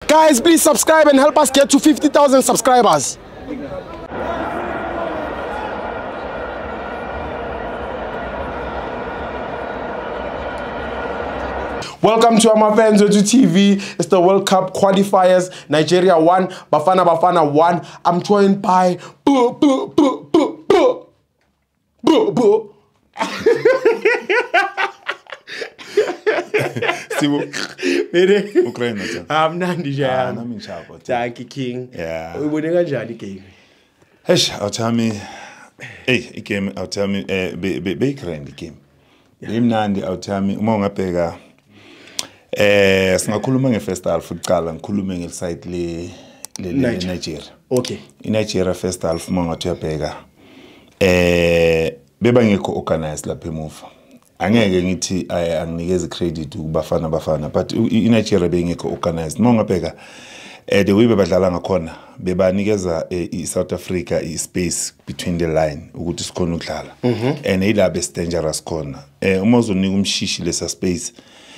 Guys, please subscribe and help us get to 50,000 subscribers. Welcome to Amavenzo TV. It's the World Cup qualifiers. Nigeria 1, Bafana 1. I'm joined by I'm Nandi Jam. Thank you, King. Yeah. We would never judge the game. I'll tell me. Hey, game. I'll tell me. Be grand the game. Game Nandi. I'll tell me. Umonga pega. Singakhuluma nge-first half uqala ngikhulume nge-side le Nigeria. Okay. Nigeria first half mangathi uyabheka beba ngekho organized lapha emuva. Angeke ngithi anginikeze credit kubafana but Nigeria bengekho organized. Mangabheka the way bebadlala ngakhona bebanikeza iSouth Africa ispace between the line ukuthi sikhona ukudlala. And ilabe dangerous khona. Uma uzonika umshishi lesa space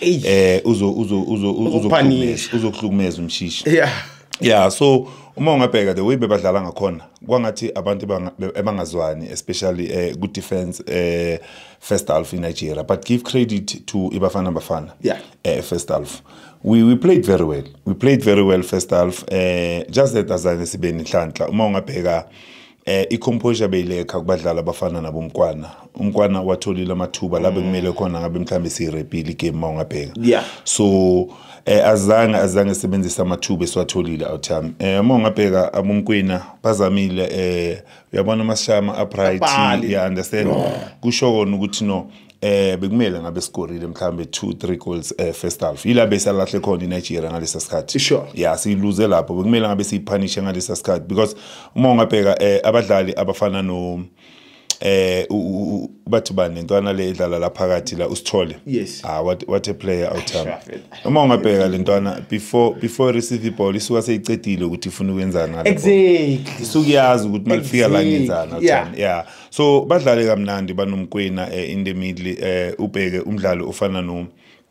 uzokuhlukumeza umshishi. Yeah, so uma ungabheka the way bebadlala ngakhona kwangathi abantu ebangazwani especially good defense first half in Nigeria, but give credit to Bafana. Yeah. First half we played very well. We played very well first half. Just that azange sibe nenhlanhla uma ungabheka icomposure beyileka kubadlala Bafana umkwana watholile amathuba labe kumele khona ngabe mhlambe sirepile game mawungabheka. Yeah. So azange sebenzisa amathuba eswatholile awuthami. Mawungabheka abumkwina bazamile uyabona amashama upright, you understand? Kusho kona ukuthi no bekumele ngabe scoreile mhlambe 2-3 goals first half. Ila bese lahle khona iNigeria ngalesa sikhathi. Sure. Yeah, siluze lapho bekumele ngabe siyiphanishe ngalesa sikhathi because uma ungabheka abadlali abafana no bathu bane ntwana le idlala la phakathi la usithole. Yes. What a player outtime. Uma ungabheka le ntwana before receive the ball isuka seyicedile ukuthi ifuna ukwenzana ngale. Exactly. Isukuyazi ukuthi malifika la ngenzana outtime. Yeah. So badlale kamnandi banomkwena in the middle ubheke umdlalo ofana no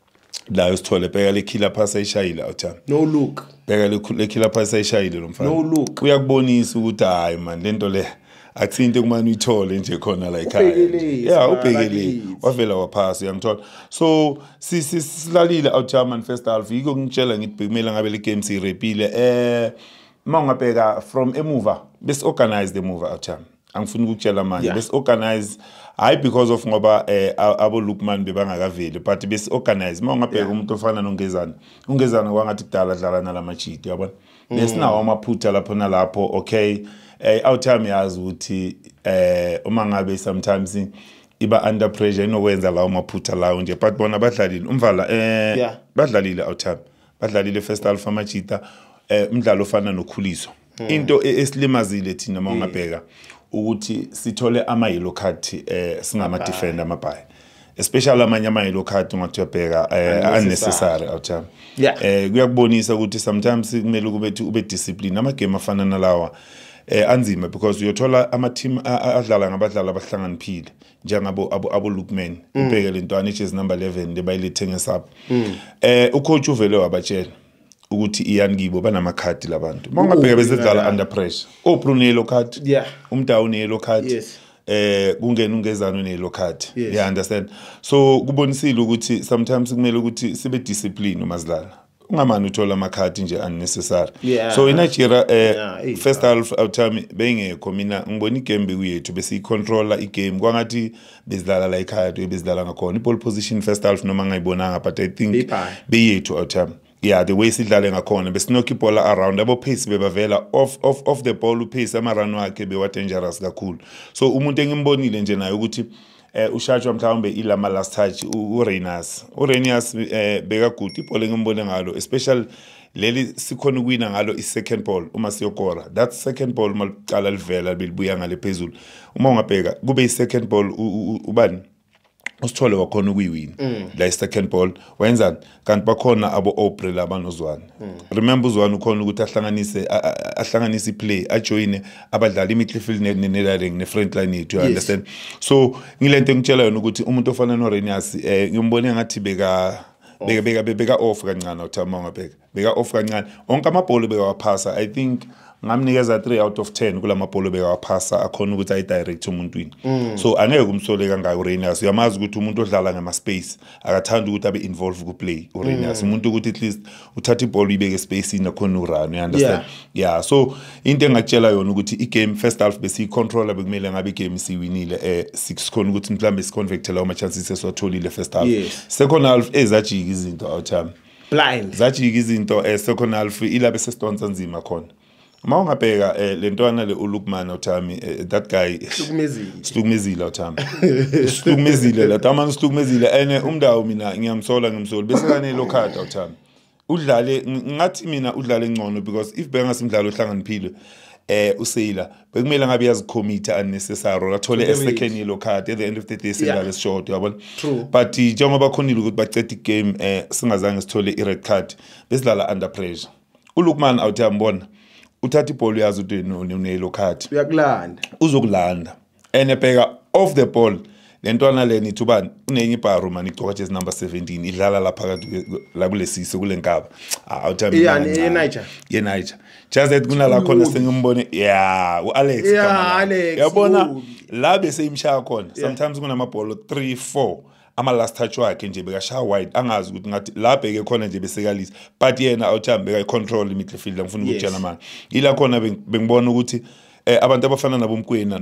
la usithole bheka le killer pass ayishayile outtime. No look. Bheka le killer pass ayishayile lo mfana. No look. Uyakubonisa ukuthi hayi man lento le akusinto kumani uyithole nje khona la ekhaya. Yeah, ubhekele wavela waphasa uyangithola. So silalile outtime first half yiko ngitshela ngithi bekumele ngabe le game sirepile mawungabheka from emuva bese organize the move outtime. Angifuni ukutshela manje bese organize hayi because of ngoba abo Lukman bebangakaveli but bese organize mawungabheka umuntu ofana noNgezana kwangathi kudala dlala nalamachiti yabona bese nawo amaphutha lapho nalapho. Okay, outtime yazi ukuthi uma ngabe sometimes iba under pressure inokwenza lawo maphutha lawo nje but bona badlalile umvala badlalile outtime badlalile first half amachita umdlalo ofana nokhuliso. Into esilimazile thina mawungabheka ukuthi sithole ama-yellow card singama defender amabhayi especially amanye ama-yellow card ungathi uyabheka unnecessary outtime. Kuyakubonisa ukuthi sometimes kumele ube discipline amagame afana nalawa anzima because uyothola ama-team adlala ngabadlali abahlakaniphile njengabo abo Lukman ubheke le ntwana ijezi number 11 lebayilethe ngesapho. Ucoach uvele wabatshela ukuthi iyani kibo banamakhadi labantu mawungabheka bezedlala under pressure Bruno yellow card, umdawu ne yellow card, kungena uNgezana ne yellow card. You understand? So kubonisile ukuthi sometimes kumele ukuthi sibe discipline uma sidlala ungamani uthola amakhadi nje unnecessary. So in Nigeria first half outtime bengekho mina ngibona igame bekuyethu bese icontroller igame kwangathi bezidlala la ekhaya bezidlala ngakhona ball position first half noma ngayibonanga but I think beyethu outtime. Yeah, the way sidlale ngakhona besinokho ibhola around abo pace bebavela off the ball upace amarun wakhe bewa dangerous kakhulu. So umuntu engimbonile nje naye ukuthi ushajwa mhlawumbe ilama last touch uRenius beka good ibhola engimbone ngalo especially leli sikhona ukuwina ngalo i-second ball uma siyokora that second ball maliqala livela bilibuya ngale phezulu uma ungabheka kube i-second ball ubani usithole wakhona ukuyiwina la second ball wenzani kanti bakhona abo Aubrey labanozwana. Remember uzwana ukhona ukuthi ahlanganise iplay ajoine abadlali midfield ne-line ne-front line yethu, you understand. So ngilento ngitshela yona ukuthi umuntu ofana noRenius ngimbone ngathi beka off kancane uthama ngabheka beka off kancane onke amabhola bekawaphasa I think ngamnikeza 3 out of 10 kulamabhola bekawaphasa akhona ukuthi ayi direct umuntwini so angeke umsole kangaka uReyners uyamazi ukuthi umuntu odlala ngama space akathanda ukuthi abe involved ku play uReyners umuntu ukuthi at least uthatha ibhola uyibeke space nakhona urun you understand yeah so into engakutshela yona ukuthi igame first half besi controller bekumele ngabe igame siwinile 6 khona ukuthi mhlambe siconvectela ama chances eswatholile first half second half ezajika izinto outtime blind zajika izinto second half ilabe sesidonsa nzima khona uma ungabheka lentwana le uLukman uThami that guy Slukumezile uThami Slukumezile la Thamani Slukumezile ene umndawo mina ngiyamsola bese kanelo card uThami udlale ngathi mina udlale ngcono because if bengasimdlalo ohlanganiphile useyila bekumele ngabe yazikhomitha unnecessary athole a second yellow card at the end of the day sidlale short yabona but njengoba khonile ukuthi bacede igame singazange sithole i red card besidlala under pressure uLukman awuthambona uthatha ibhola yazi ukuthi uneyellow card uyakulanda uzokulanda enebheka off the ball lentwana leni ithubani unenye ibharu mani igcoka jersey number 17 idlala lapha phakathi la kulesise kulenkaba awuthami ye-Niger just that kunala khona sengimbone uAlex yabona la bese imshaya khona sometimes kunamabhola 3-4 ama last touch wakhe nje bekashaya wide angazi ukuthi ngathi la bheke khona nje besekalisa but yena awuthamba beka control midfield ngifuna ukutshela manje ila khona bengibona ukuthi abantu abafana nabo Mkwena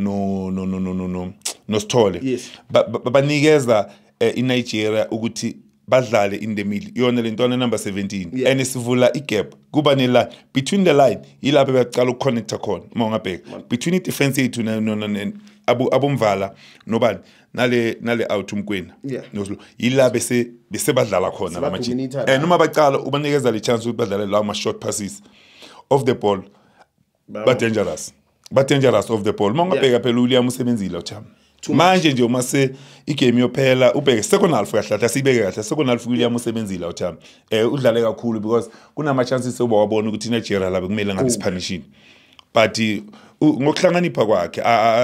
no Sithole banikeza iNigeria ukuthi badlale in the middle yona lentwana number 17 and sivula igap kuba ne line between the line ilapha beyaqala ukuconnecta khona uma ungabheka between i defense yethu abomvala nobani nale out Mkwena yila bese badlala khona lamajini noma baqala ubanikeza le chance ukuthi badlale la ma short passes off the ball but dangerous off the ball mongabheka phela uLiam usebenzile uThami manje nje uma se igame yophela ubheke second half kahle sibeke kahle second half uLiam usebenzile uThami udlale kakhulu because kunama chances obawabona ukuthi Nigeria la bekumele ngabe siphanishini but ngokuhlanganipha kwakhe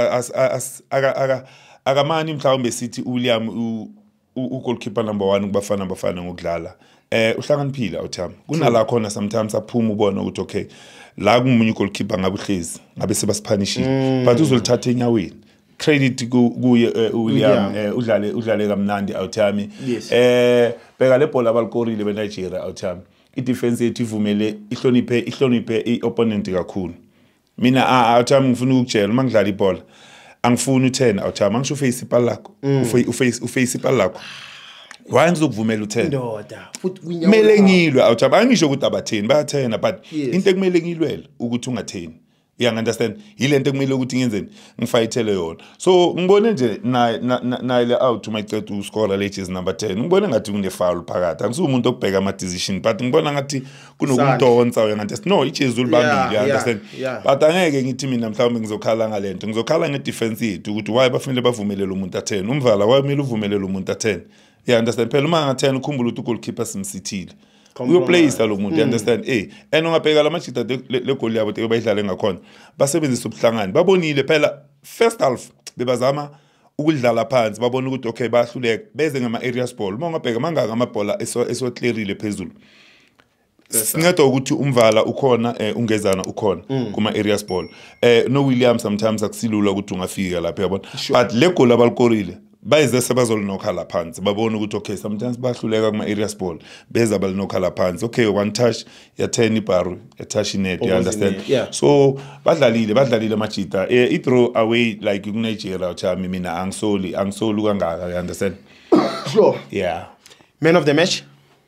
akamani mhlawumbe sithi uLiam goalkeeper number 1 kubafana ngokudlala uhlakaniphila uThami kunala khona sometimes aphuma ubona ukuthi okay la kumunye goalkeeper ngabe uhlezi ngabe sebasiphanishile but uzolithatha enyaweni credit kuye uWilliam udlale kamnandi uThami bheka le bhola abalikorile beNigeria uThami idefense yethu ivumele ihloniphe iopponent kakhulu mina uThami ngifuna ukutshela uma ngidlala ibhola angifuni u10 uThami angisho face ibhola lakho uface ibhola lakho wanze ukuvumela u10 ndoda futhi kumele ngilwe uThami angisho ukuthi abatheni bayathena but into ekumele ngilwele ukuthi ungatheni understand yilento ekumele ukuthi ngenzeni ngifayithele yona so ngibone nje na ile out mayiceda uscore le jersey number 10 ngibone ngathi kune foul phakathi angisumuntu okubheka ama decision but ngibona ngathi kunokumdonsa understand no ijersey ulibambile understand but angeke ngithi mina mhlawumbe ngizokhala ngalento ngizokhala ngedefense yethu ukuthi why bafanele bavumelele umuntu a10 umvala why kumele uvumelele umuntu a10 understand phela uma nga10 ukhumbula ukuthi ugoalkeeper simsithile uyoplace lo muntu understand ungabheka lamajita le goal yabo bayidlale ngakhona basebenzisa ubuhlangani babonile phela first half bebazama ukudlala phansi babona ukuthi okay bayahluleka beze ngama areas ball uma ungabheka mangaka amabhola esoclearile phezulu sinceda ukuthi umvala ukhona ungezana ukhona kuma areas ball no William sometimes akusilula ukuthi ungafika lapha yabona but le goal abalikorile bayeze sebazolinokha la phansi babona ukuthi okay sometimes bahluleka kuma areas ball beza balinokha la phansi okay one touch ya 10 ibharu ya touch net you understand so badlalile amajita I throw away like ku Nigeria uThami mina angisoli kangaka you understand sure man of the match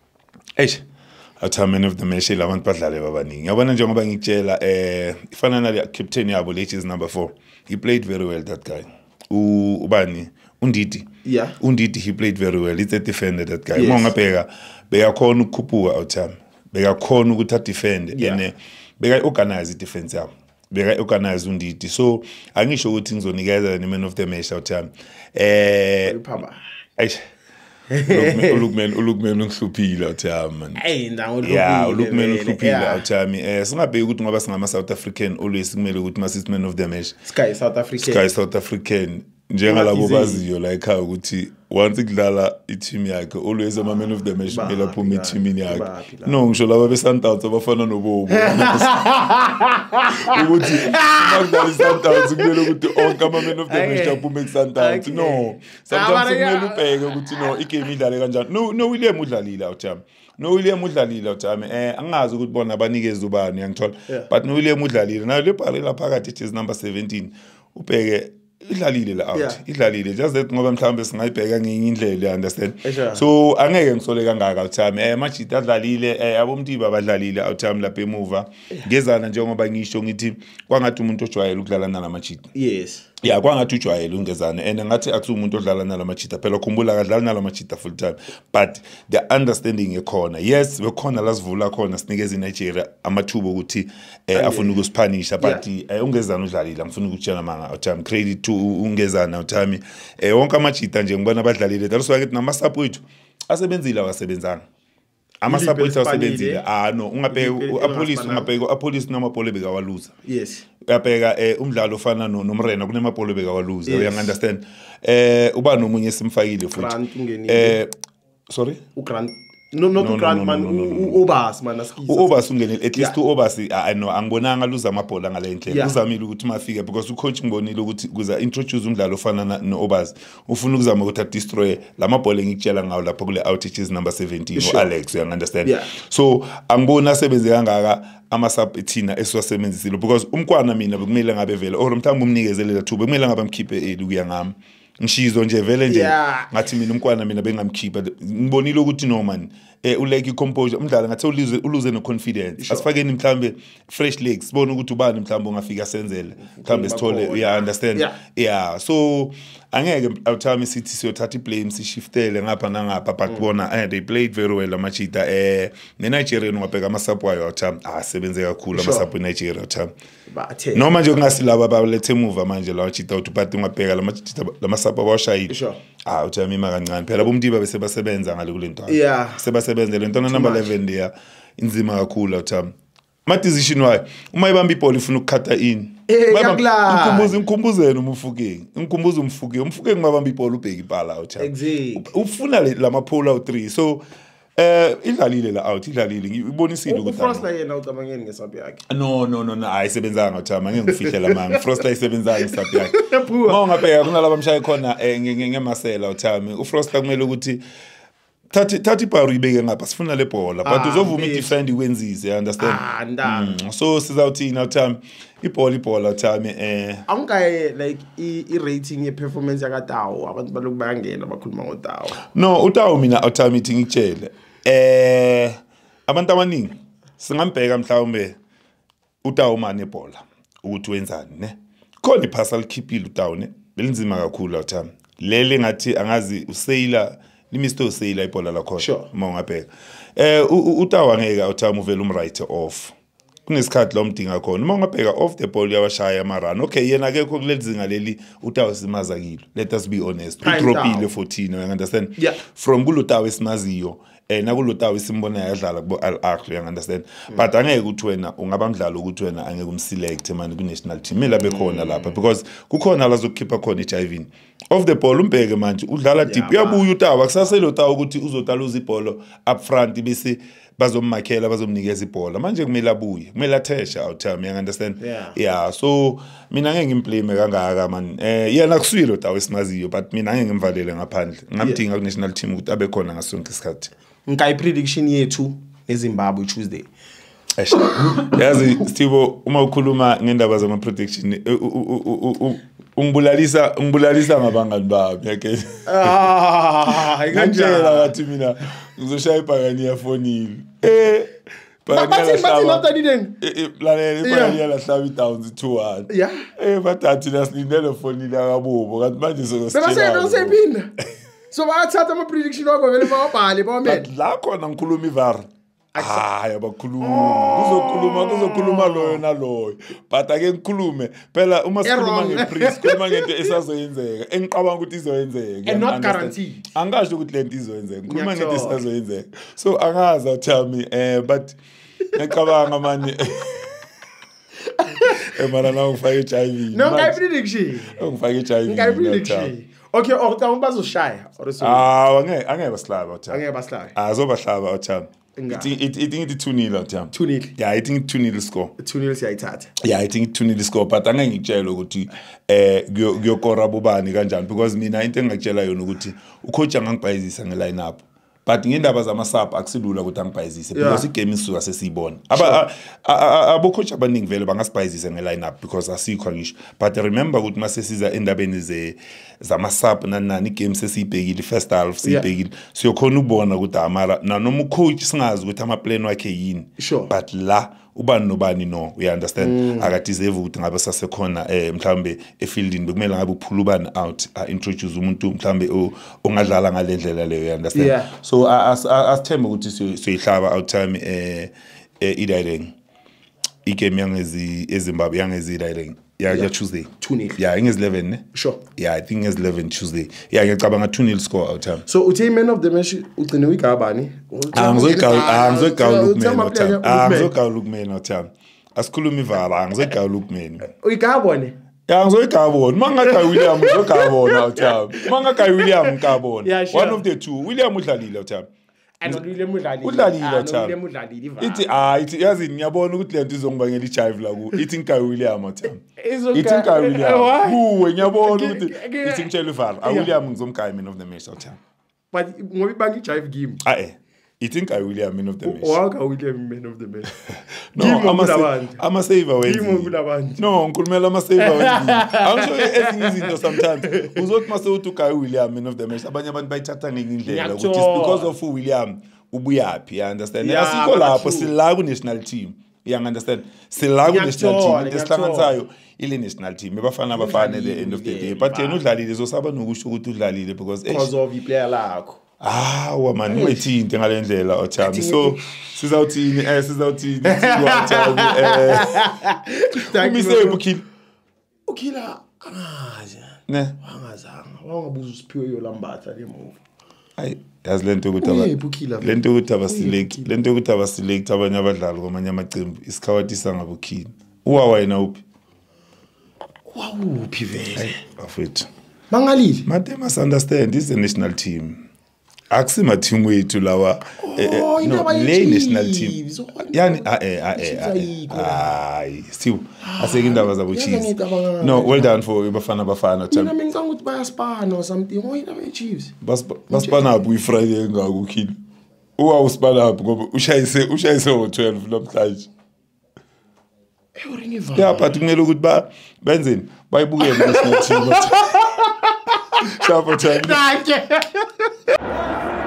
uThami man of the match labantu badlale babaningi yabona njengoba ngikutshela ifana nale captain yabo which is number 4 he played very well that guy ubani Undidi Undidi he played very well it's a defender that guy mongabheka beyakhona ukukhuphuka uThami beyakhona ukuthi a defend and beka organize defense yabo beka organize Undidi so angisho ukuthi ngizonikeza ne man of the match uThami Ulukman ungihluphile uThami man Ulukman ungihluphile uThami singabheki ukuthi ngoba singama South African always kumele ukuthi masithi man of the match Sky South African njengalabo baziyo la ekhaya ukuthi once kudlala i-team yakhe always ama man of the match kumele aphuma i-teamini yakhe no ngisho laba be-Sundowns abafana noBobo ukuthi makudlala i-Sundowns kumele ukuthi onke ama man of the match aphume ku-Sundowns no sometimes kumele ubheke ukuthi no igame idlale kanjani no William udlalile awuthami no William udlalile awuthami angazi ukuthi bona abanikeza ubani yangithola but no William udlalile nayo le bhalela phakathi jersey number 17 ubheke idlalile la out idlalile just that ngoba mhlawumbe singayibheka ngenye indlela understand so angeke ngisole kangaka awuthami Majida adlalile abomtiba abadlalile awuthami lapha emuva ngezana njengoba ngisho ngithi kwangathi umuntu ojwayele ukudlala nala Majida yes yeah kwangathi ujwayele ungezana and ngathi akuthi umuntu odlala nala Majida phela khumbula akadlala nala Majida full time but the understanding ekhona yes bekhona lasivula khona sinikeza iNigeria amathubo ukuthi afuna ukusiphanisha but ungezana udlalile ngifuna ukutshela manga awuthami credit to ungezana awuthami wonke amajida nje ngibona abadlalile that's why nama support asebenzile awasebenzanga ama support asebenzile no ungabheka uApolice namapolo bekawaluza yes uyabheka umdlalo ofana nomrena kunemapolo bekawaluza you understand uba nomunye simfakile futhi sorry uGrant no Grant man uObas man asikisa uObas ungenile at least uObas no angibonanga luza amabhola ngale ndlela uzamile ukuthi mafike because ucoach ngibonile ukuthi kuza introduce umdlalo ofana noObas ufuna ukuzama ukuthi destroy lamabhola engikutshela ngawo lapho kule outages number 17 uAlex you understand so angibona asebenze kangaka ama-sub thina esiwasebenzisile because umkwana mina bekumele ngabe vele or mhlawumbe umnikezelela thuba bekumele ngabe amkhiphe ukuya ngami ngishizo nje vele nje ngathi mina umkwana mina bengamkhipha ngibonile ukuthi no man uleke composure umdlalo ngathi uluze no confidence asifakeni mhlambe fresh legs sibone ukuthi ubani mhlambe ungafika senzele mhlambe sithole you understand so angeke awuthami sithi siyothatha iblame sishiftele ngapha nangapha but bona they played very well amajida neNigeria ungabheka amasapho ayo awuthami asebenze kakhulu amasapho eNigeria awuthami noma nje kungasilaba abalethe emuva manje la wajida uthi but ungabheka lamasapho abashayile awuthami ima kancane phela bomdiba bese basebenza ngale kulento sebasebenza lento number 11 there inzima kakhulu awuthami ma decision wayo uma ibamba ibhola ifuna ukukhatha in ngikhumbuzeni ngikhumbuzeni umfuke ngibamba ibhola ubheka ibhala awuthami ufuna lamaphola u3 so idlalile la out idlalile ngibonisile ukuthi uFrostla yena ucabangeni ngesaphi yakhe no ayisebenzanga awuthama ngeke ngifihle lamanga Frostla ayisebenzanga ngesaphi yakhe uma ungabheka kunalabo abamshaye khona ngemasela awuthami uFrostla kumele ukuthi thathi ibharu ibeke ngapha sifuna le bhola but uzovuma idefend ikwenzise you understand so sizawuthina awuthami ibhola awuthami awungaye like i-rating ye-performance yakatawo abantu baloku bayangena bakhuluma ngotawo no utawo mina awuthami ithi ngikutshele abantu abaningi singambheka mhlawumbe utawo mane ibhola ukuthi wenzani ne khona iphasa likhipile utawo ne belinzima kakhulu awuthami lele ngathi angazi usayila limisto usayila ibhola lakho uma ungabheka utawo ngeke awuthami uvela umright off kunesikhathi lo mdinga khona uma ungabheka off the ball yabashaya amarun okay yena akekho kulezinga leli utawo simaza kilo let us be honest udropile 14 you understand from kulutawo esimaziyo nakulotawo isimbona yadlala kubo Al-Ahly you understand but angeke ukuthi wena ungabamdlalo ukuthi wena angeke umselect manje ku national team mela bekhona lapha because kukhona la zokukhipha khona eJivini off the ball umbheke manje udlala deep uyabuya utawo akusaselo tawo ukuthi uzotaluza ibhola up front bese bazommakhela bazomnikeza ibhola manje kumele abuye kumele athesha awuthami you understand so mina ngeke ngimpleme kangaka man yena kuswilo tawo esimaziyo but mina ngeke ngimvalele ngaphandle ngamdinga ku national team ukuthi abe khona ngasonke isikhathi ngai prediction yethu eZimbabwe Tuesday yazi Stibo uma ukhuluma ngendaba zama prediction ungibulalisa ngabangani bami yake ngantshela ngathi mina ngizoshaya ibhakani yafonile bathi notadideni lalela ibhakani yalahlaba iDowns 2-1 bathathi nasilindele fonile akabubo kanti manje sokositshela basephinda so bathatha ama prediction wakho vele bawabhale bawamela la khona ngikhuluma iVAR kuzokhuluma loyo naloyo but ake ngikhulume phela uma sikhuluma ngepriest khuluma ngento esazoyenzeka engiqabanga ukuthi izoyenzeka and not guaranteed angasho ukuthi lento izoyenzeka ngikhuluma ngento esazoyenzeka so angazi awuthami but ngicabanga manje Mara now ngifake HIV. No, ngay prediction. Ngifake HIV. Ngay prediction. Okay, awucanga bazoshaya or so. Angeke basilaba uthami. Angeke basilaya. Azobahlaba uthami. I think it 2-0 uthami. 2-0. Yeah, I think 2-0 score. 2-0 siyayithatha. Yeah, I think 2-0 score, but angeke ngikutshela ukuthi kuyokora bobani kanjani because mina into engakutshela yona ukuthi ucoach angangibhayizisa ngeline up. But ngendaba zama-sub akusilula ukuthi angibhayizise because igame isuka sesiyibona. Abo-coach abaningi vele bangasibhayizisa nge-line up because asikho ngisho. But remember ukuthi mase siza endabeni zama-sub nani igame sesiyibhekile first half siyibhekile. Siyokhona ukubona ukuthi amara nanoma ucoach singazi ukuthi ama-plan wakhe yini. But la ubani nobani no, we understand akadeserve ukuthi ngabe sasekhona mhlambe efieldini bekumele ngabe uphula ubani out introduce umuntu mhlambe ongadlala ngalendlela leyo, you understand. So asithembe ukuthi siyihlaba out time iDaireng igame eZimbabwe eZimbabwe yeah Tuesday 2-0 yeah ingezi 11 ne sure yeah I think ingezi 11 Tuesday yeah ngiyacabanga 2-0 score out time. So uthi man of the match ugcine uyigabani angizogawula ukumena out time asikhuluma ivala angizogawula ukumena uyigabone yeah ngizogawula mangaka William ngizogawula out time mangaka William ngabona one of the two William udlalile out time ithi yazi ngiyabona ukuthi lento izongibangela ijive la ku ithi ngikayi William athami ithi ngikayi William kuwe ngiyabona ukuthi ithi ngitshela ivala William ngizomgaya man of the match athami but ngoba ibanga ijive game ithi ngikayi William man of the match waka William man of the match no ama saver wenzi no ngikhulumela ama saver wenzi angisho ezinye izinto sometimes uzothi mase uthi ugayi William man of the match abanye abantu bayithatha ngindlela ukuthi it's because of William ubuyapi, you understand. Asikho lapho sila ku national team, you understand. Sila ku national team lesihlanganisayo ile national team bafana at the end of the day, but yena udlalile zosaba nokusho ukuthi udlalile because of iplayer lakho. Man wethu into ngalendlela othami. So sizawuthini umise ukhila angazi ne angazanga wangabuza usiphiwe yolambatha le movie hayi yazi lento ukuthi abaselect abanye abadlali kwamanye amacembu isikhawatisa ngabukhini wena uphi wawuphi vele bafethu mangalile made must understand this is a national team akusima team wethu lawa no le national team yani siu aseke indaba zabo Chiefs no well done for bafana mina ngicanga ukuthi bayaspana or something oyina be Chiefs baspana up we Friday ngaku kill uspana up ngoba ushayise ngo12 namhlanje yeah but kumele ukuthi benzeni bayibukele national team Chapa time.